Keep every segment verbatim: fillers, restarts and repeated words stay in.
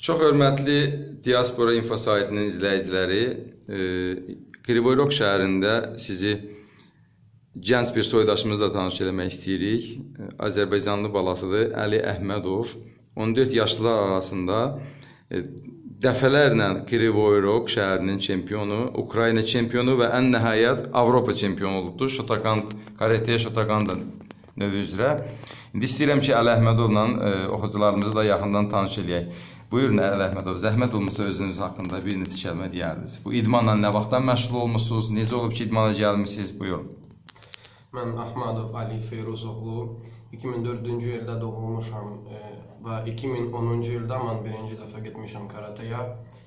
Çox hörmətli Diaspora info saytının izləyiciləri, Krivoy Rog şəhərində sizi gənc bir soydaşımızla tanış eləmək istəyirik. Azərbaycanlı balasıdır Əli Əhmədov. on dörd yaşlılar arasında dəfələrlə Krivoy Rog şəhərinin çempionu, Ukrayna çempionu və ən nəhayət Avropa çempionu olubdur. Shotokan, karate Shotokan da növü üzrə. İndi istəyirəm ki, Əli Əhmədovla oxucularımızı da yaxından tanış eləyək. Buyurun Əli Əhmədov, zəhmət olmasa özünüz haqqında bir neçə kəlmə deyərdiniz. Bu idmanla nə vaxtdan məşğul olmuşsunuz, necə olub ki idmana gəlmişsiniz, buyurun. Mən Ahmadov Ali Feyruzoğlu, iki min dördüncü ildə doğulmuşam və iki min onuncu ildə mən birinci dəfə getmişəm karateyə.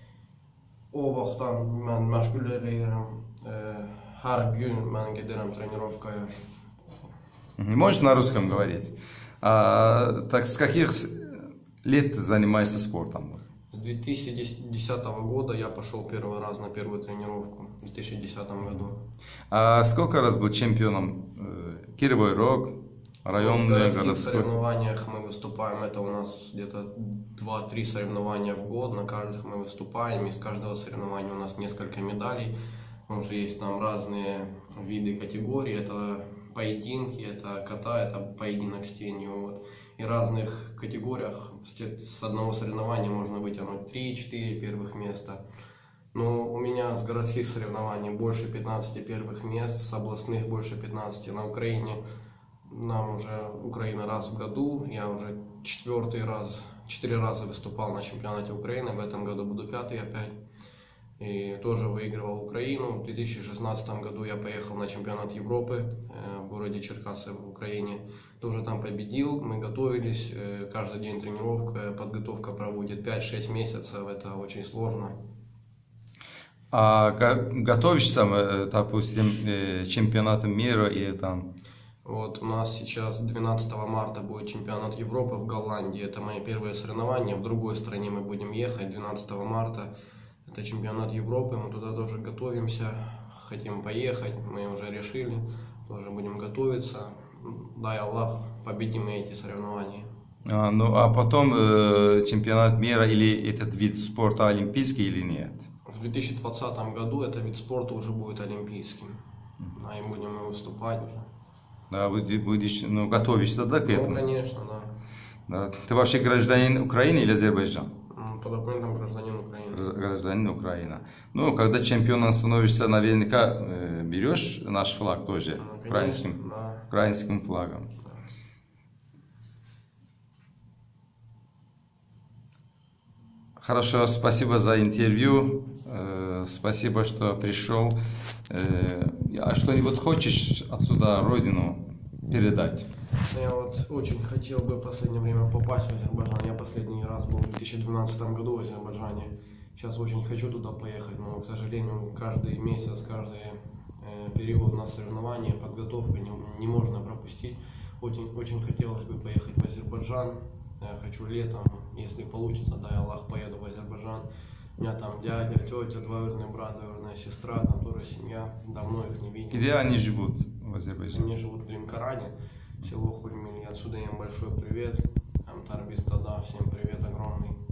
O vaxtdan mən məşğul eləyirəm, hər gün mən gedirəm trenirovkaya. Можешь на русском говорить? А, так с каких лет занимаешься спортом? С две тысячи десятого года я пошел первый раз на первую тренировку, в две тысячи десятом году. А сколько раз был чемпионом? Кривой Рог, районный, в городских городской? соревнованиях мы выступаем, это у нас где-то два-три соревнования в год, на каждых мы выступаем, из каждого соревнования у нас несколько медалей, потому что есть там разные виды категорий, это поединки, это ката, это поединок с тенью, вот. И в разных категориях с одного соревнования можно вытянуть три-четыре первых места. Но у меня с городских соревнований больше пятнадцати первых мест, с областных больше пятнадцати. На Украине нам уже Украина раз в году, я уже четвертый раз, четыре раза выступал на чемпионате Украины, в этом году буду пятый опять. И тоже выигрывал Украину. В две тысячи шестнадцатом году я поехал на чемпионат Европы в городе Черкассы в Украине. Тоже там победил, мы готовились, каждый день тренировка, подготовка проводит пять-шесть месяцев, это очень сложно. А как готовишься, допустим, чемпионатом мира и там? Вот у нас сейчас двенадцатого марта будет чемпионат Европы в Голландии, это мои первые соревнования, в другой стране мы будем ехать двенадцатого марта. Это чемпионат Европы, мы туда тоже готовимся, хотим поехать, мы уже решили, тоже будем готовиться. Дай Аллах, победим мы эти соревнования. А, ну а потом э, чемпионат мира или этот вид спорта олимпийский или нет? В две тысячи двадцатом году этот вид спорта уже будет олимпийским, а и будем мы выступать уже. Да, будешь, ну готовишься, да, к этому? Ну, конечно, да. Да. Ты вообще гражданин Украины или Азербайджана? По документам гражданин Украины. Гражданин Украины. Ну, когда чемпионом становишься, наверняка э, берешь наш флаг тоже, ну, конечно, украинским, да. украинским флагом. Да. Хорошо, спасибо за интервью, э, спасибо, что пришел. Э, а что-нибудь хочешь отсюда родину передать? Я вот очень хотел бы в последнее время попасть в Азербайджан. Я последний раз был в две тысячи двенадцатом году в Азербайджане. Сейчас очень хочу туда поехать, но, к сожалению, каждый месяц, каждый э, период на соревнования, подготовка не, не можно пропустить. Очень, очень хотелось бы поехать в Азербайджан. Я хочу летом, если получится, дай Аллах, поеду в Азербайджан. У меня там дядя, тетя, двоюродный брат, двоюродная сестра, там тоже семья. Давно их не видел. Где они живут в Азербайджане? Они живут в Ленкоране, село Хульмили. Отсюда им большой привет. Амтар Бистада, всем привет огромный.